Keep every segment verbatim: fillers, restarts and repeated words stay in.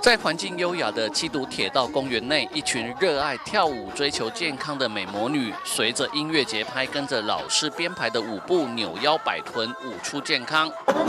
在环境优雅的七堵铁道公园内，一群热爱跳舞、追求健康的美魔女，随着音乐节拍，跟着老师编排的舞步，扭腰摆臀，舞出健康。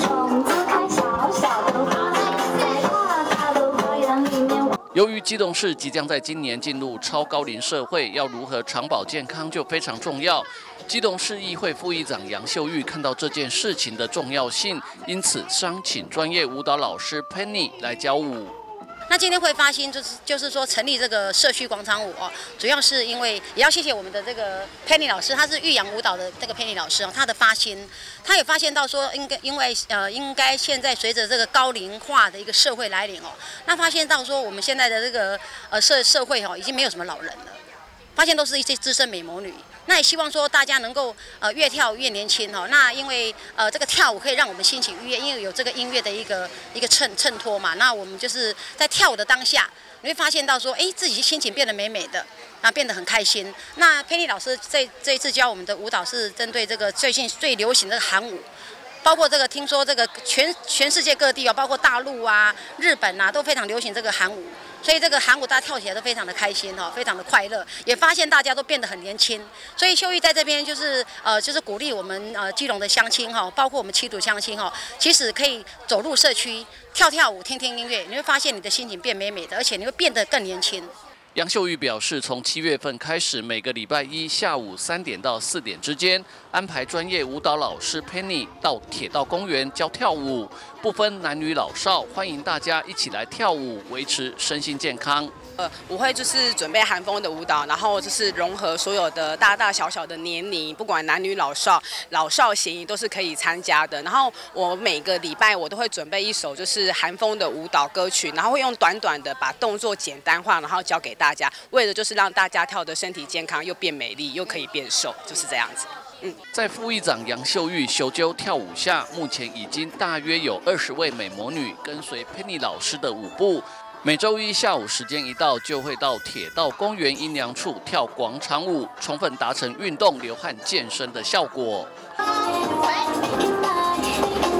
由于基隆市即将在今年进入超高龄社会，要如何长保健康就非常重要。基隆市议会副议长杨秀玉看到这件事情的重要性，因此商请专业舞蹈老师 Penny 来教舞。 那今天会发心就是就是说成立这个社区广场舞哦，主要是因为也要谢谢我们的这个 Penny 老师，他是玉阳舞蹈的这个 Penny 老师哦，他的发心，他也发现到说应该因为呃应该现在随着这个高龄化的一个社会来临哦，那发现到说我们现在的这个呃社社会哦已经没有什么老人了，发现都是一些资深美魔女。 那也希望说大家能够呃越跳越年轻哈。那因为呃这个跳舞可以让我们心情愉悦，因为有这个音乐的一个一个衬衬托嘛。那我们就是在跳舞的当下，你会发现到说，哎，自己心情变得美美的，啊，变得很开心。那佩妮老师这这一次教我们的舞蹈是针对这个最近最流行的韩舞。 包括这个，听说这个全全世界各地啊，包括大陆啊、日本啊，都非常流行这个韩舞，所以这个韩舞大家跳起来都非常的开心哈，非常的快乐，也发现大家都变得很年轻。所以秀玉在这边就是呃，就是鼓励我们呃基隆的乡亲哈，包括我们七堵乡亲哈，其实可以走入社区跳跳舞、听听音乐，你会发现你的心情变美美的，而且你会变得更年轻。 杨秀玉表示，从七月份开始，每个礼拜一下午三点到四点之间，安排专业舞蹈老师 Penny 到铁道公园教跳舞，不分男女老少，欢迎大家一起来跳舞，维持身心健康。 呃，我会就是准备韩风的舞蹈，然后就是融合所有的大大小小的年龄，不管男女老少、老少咸宜都是可以参加的。然后我每个礼拜我都会准备一首就是韩风的舞蹈歌曲，然后会用短短的把动作简单化，然后教给大家，为了就是让大家跳的身体健康，又变美丽，又可以变瘦，就是这样子。 嗯， 在副议长杨秀玉修究跳舞下，目前已经大约有二十位美魔女跟随 Penny 老师的舞步。每周一下午时间一到，就会到铁道公园阴凉处跳广场舞，充分达成运动、流汗、健身的效果。再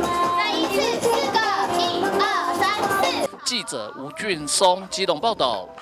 一次，四个，一二三四。记者吴俊松基隆报道。